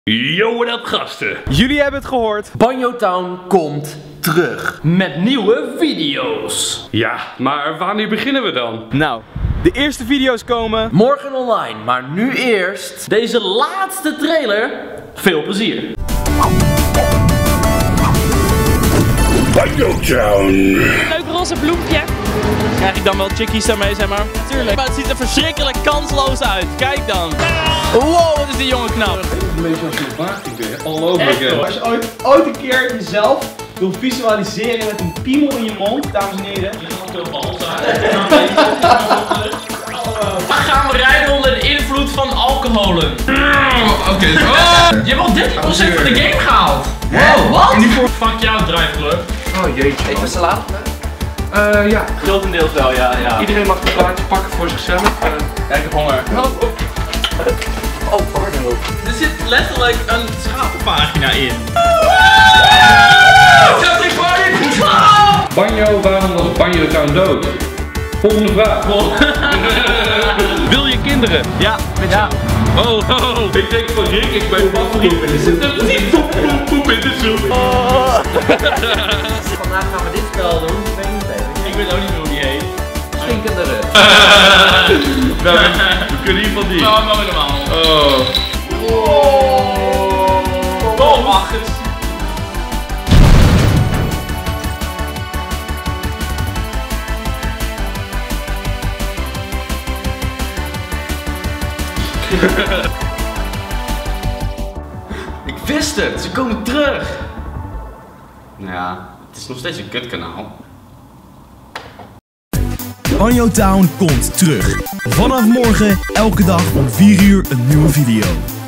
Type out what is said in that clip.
Yo, wat up gasten? Jullie hebben het gehoord. Banjo Town komt terug. Met nieuwe video's. Ja, maar wanneer beginnen we dan? Nou, de eerste video's komen Morgen online, maar nu eerst Deze laatste trailer. Veel plezier. Banjo Town. Leuk roze bloempje. Krijg ik dan wel chickies daarmee, zeg maar? Tuurlijk. Maar het ziet er verschrikkelijk kansloos uit. Kijk dan. Wow, wat is die jongen knap. Een beetje als je vaak weer all over again. Als je ooit een keer jezelf wil visualiseren met een piemel in je mond, dames en heren. Dan gaan we rijden onder de invloed van alcoholen. Oké. Je hebt al 30% van de game gehaald. Wow, wat? Fuck jou, Drive-club. Oh jeetje. even salade. Ja. Grotendeels wel, ja. Iedereen mag een plaatje pakken voor zichzelf. Ja, ik heb honger. Oh, pardon. Er zit letterlijk een schapenpagina in. Banjo, waarom was Banjo Town dood? Volgende vraag. Wil je kinderen? Ja, met jou. Oh, ik denk van Rick, ik ben favoriet. Er zit niet poep in de soep. Vandaag gaan we dit spel doen. Ik weet ook niet meer hoe die heet. Stinkende rug. Nou, we kunnen hier van die. Nou, maar normaal. Oh. Wacht eens. Ik wist het, ze komen terug. Nou ja, het is nog steeds een kutkanaal. Banjo Town komt terug. Vanaf morgen elke dag om 4 uur een nieuwe video.